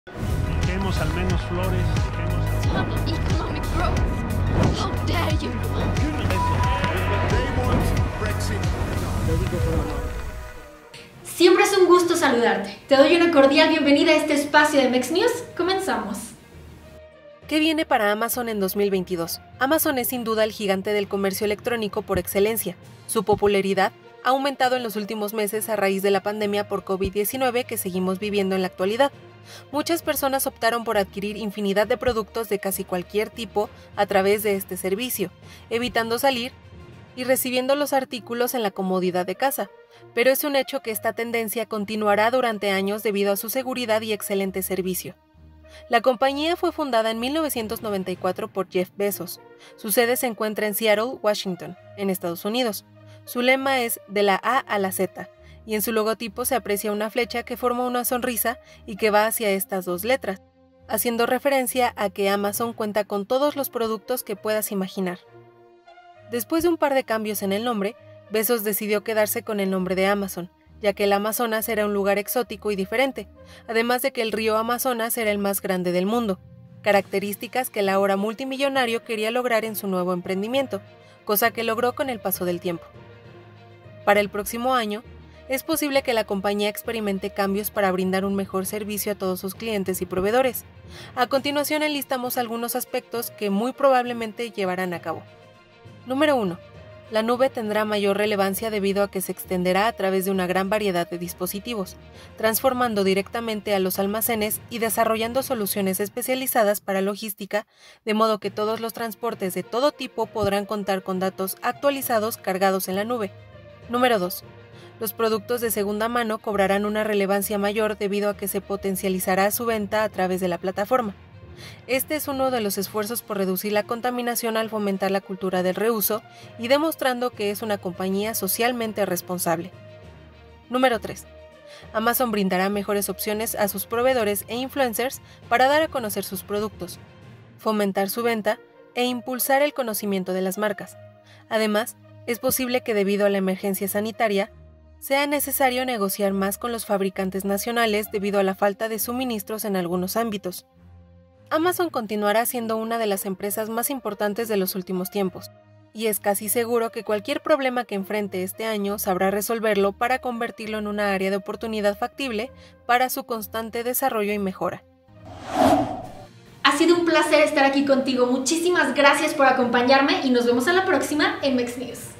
Dejemos al menos flores, Stop economic growth. How dare you? Siempre es un gusto saludarte. Te doy una cordial bienvenida a este espacio de Mex News. Comenzamos. ¿Qué viene para Amazon en 2022? Amazon es sin duda el gigante del comercio electrónico por excelencia. Su popularidad ha aumentado en los últimos meses a raíz de la pandemia por COVID-19 que seguimos viviendo en la actualidad. Muchas personas optaron por adquirir infinidad de productos de casi cualquier tipo a través de este servicio, evitando salir y recibiendo los artículos en la comodidad de casa. Pero es un hecho que esta tendencia continuará durante años debido a su seguridad y excelente servicio. La compañía fue fundada en 1994 por Jeff Bezos. Su sede se encuentra en Seattle, Washington, en Estados Unidos. Su lema es de la A a la Z, y en su logotipo se aprecia una flecha que forma una sonrisa y que va hacia estas dos letras, haciendo referencia a que Amazon cuenta con todos los productos que puedas imaginar. Después de un par de cambios en el nombre, Bezos decidió quedarse con el nombre de Amazon, ya que el Amazonas era un lugar exótico y diferente, además de que el río Amazonas era el más grande del mundo, características que el ahora multimillonario quería lograr en su nuevo emprendimiento, cosa que logró con el paso del tiempo. Para el próximo año, es posible que la compañía experimente cambios para brindar un mejor servicio a todos sus clientes y proveedores. A continuación enlistamos algunos aspectos que muy probablemente llevarán a cabo. Número 1. La nube tendrá mayor relevancia debido a que se extenderá a través de una gran variedad de dispositivos, transformando directamente a los almacenes y desarrollando soluciones especializadas para logística, de modo que todos los transportes de todo tipo podrán contar con datos actualizados cargados en la nube. Número 2. Los productos de segunda mano cobrarán una relevancia mayor debido a que se potencializará su venta a través de la plataforma. Este es uno de los esfuerzos por reducir la contaminación al fomentar la cultura del reuso y demostrando que es una compañía socialmente responsable. Número 3. Amazon brindará mejores opciones a sus proveedores e influencers para dar a conocer sus productos, fomentar su venta e impulsar el conocimiento de las marcas. Además, es posible que debido a la emergencia sanitaria, sea necesario negociar más con los fabricantes nacionales debido a la falta de suministros en algunos ámbitos. Amazon continuará siendo una de las empresas más importantes de los últimos tiempos, y es casi seguro que cualquier problema que enfrente este año sabrá resolverlo para convertirlo en una área de oportunidad factible para su constante desarrollo y mejora. Ha sido un placer estar aquí contigo. Muchísimas gracias por acompañarme y nos vemos a la próxima en Mex News.